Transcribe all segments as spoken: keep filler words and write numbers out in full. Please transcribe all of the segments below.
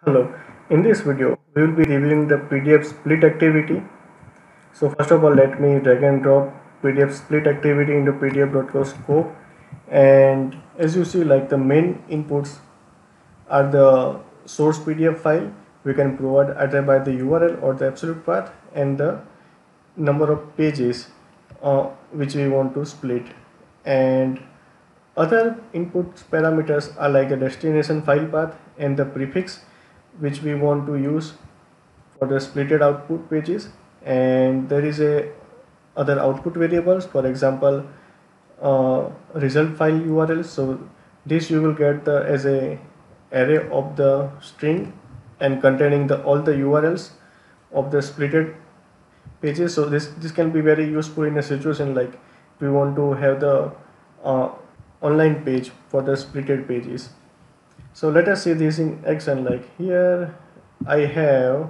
Hello, in this video we will be reviewing the P D F split activity. So first of all, let me drag and drop P D F split activity into P D F dot co scope, and as you see, like the main inputs are the source P D F file. We can provide either by the U R L or the absolute path and the number of pages uh, which we want to split, and other input parameters are like the destination file path and the prefix which we want to use for the splitted output pages. And there is a other output variables, for example uh, result file U R L. So this you will get the as a array of the string and containing the all the U R Ls of the splitted pages. So this this can be very useful in a situation like we want to have the uh, online page for the splitted pages. So let us see this in action. Like here I have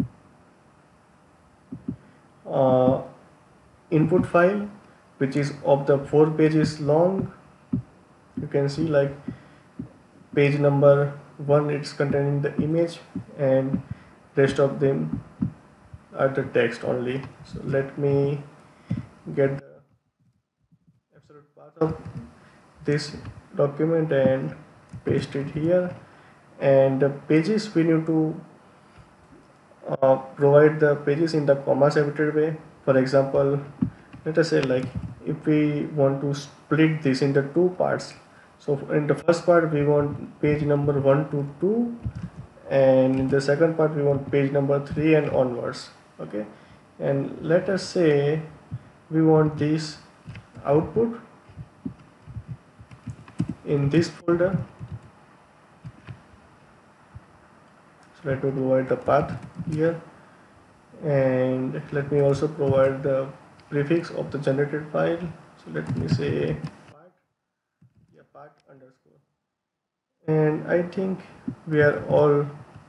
uh, input file which is of the four pages long. You can see like page number one, it's containing the image, and rest of them are the text only. So let me get the absolute path of this document and paste it here. And the pages, we need to uh, provide the pages in the comma separated way. For example, let us say like if we want to split this into two parts, so in the first part we want page number one to two, and in the second part we want page number three and onwards. Okay, and let us say we want this output in this folder. So let me provide the path here, and let me also provide the prefix of the generated file. So let me say part, yeah, part underscore, and I think we are all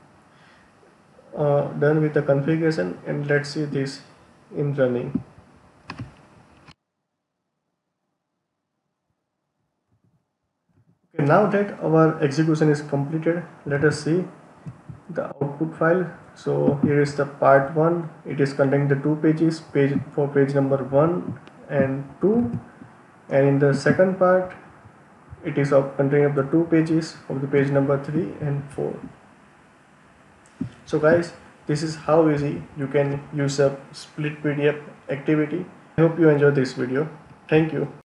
uh, done with the configuration, and let's see this in running. Okay, now that our execution is completed, let us see the output file. So here is the part one. It is containing the two pages, page for page number one and two, and in the second part it is of containing of the two pages of the page number three and four. So guys, this is how easy you can use a split P D F activity. I hope you enjoyed this video. Thank you.